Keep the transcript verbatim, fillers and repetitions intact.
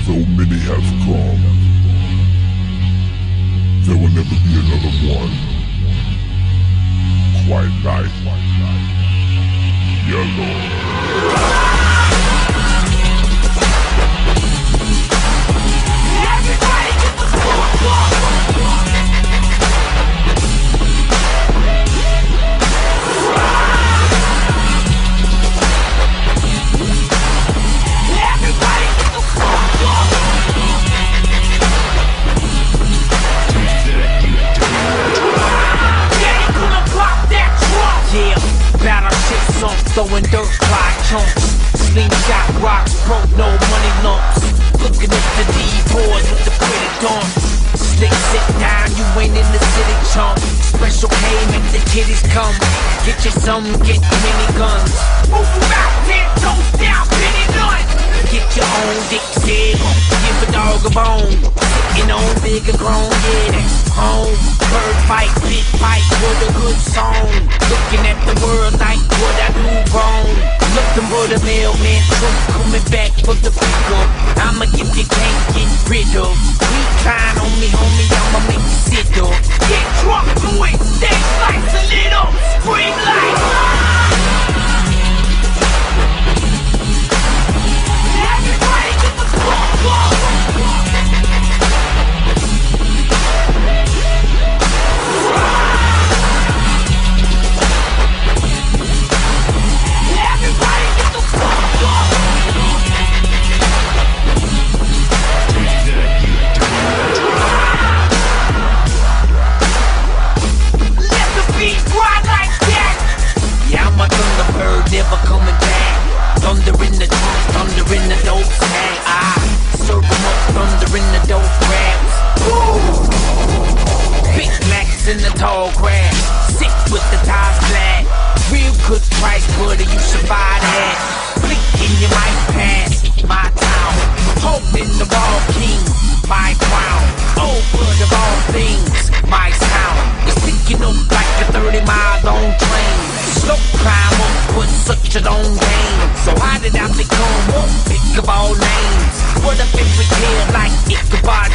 Though many have come, there will never be another one quite like Yellow. Throwing dirt, fly chunks, slingshot rocks, broke, no money lumps. Looking at the D-boys with the pretty dumps. Stick, sit down, you ain't in the city, chump. Special K, make the kiddies come. Get you some, get mini guns. Move out, ten toes down, penny none. Get your own dick dig, give a dog a bone. Sitting on bigger grown, yeah, that's home. Bird fight, big fight, what a good song. Looking at the world like what I do wrong. Looking for the mailman, truck coming back for the pickup. I'ma give you can't get rid of. Recline on me, homie, I'ma make you sit up. Get drunk, boy, stay lights a little. Scream like everybody get the fuck up. Never coming back. Thunder in the trunk, thunder in the dope sack. I serve 'em up, thunder in the dope grabs. Woo! Big Macs in the tall grass. Sick with the ties flat. Real good price, buddy, you should buy that. Blink in your mic pass. My town. Hope in the ball king. My crown. Oh, good of all things. My sound. It's sticking up like a thirty mile long train. Slow climb up, but such a long game. So how did I become one pick of all names? What a fairy tale like Ichabod